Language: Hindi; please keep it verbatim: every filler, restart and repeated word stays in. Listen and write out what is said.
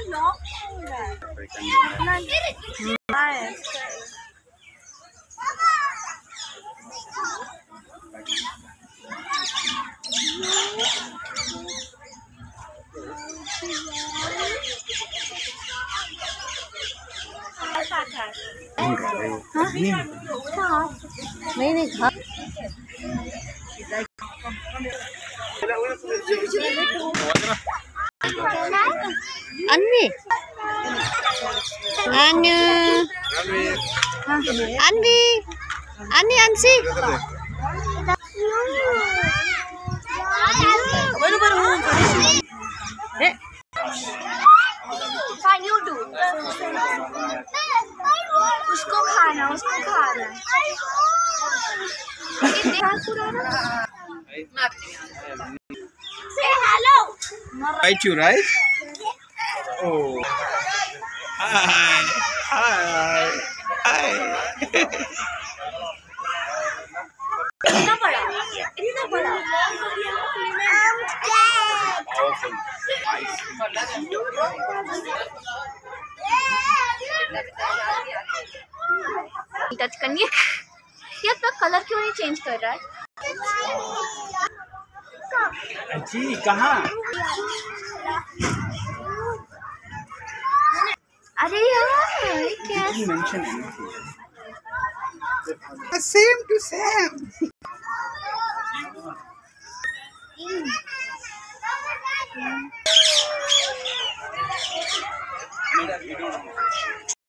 नहीं नहीं खा अन्वी अन्वी अन्वी अन्वी अंशी उसको खाना उसको खाना Say hello. Bite you, right? Oh. Hi. Hi. Hi. इतना बड़ा इतना बड़ा टच करनी है ये अपना कलर क्यों नहीं चेंज कर रहा है जी कहाँ? अरे यार क्या Same to Sam.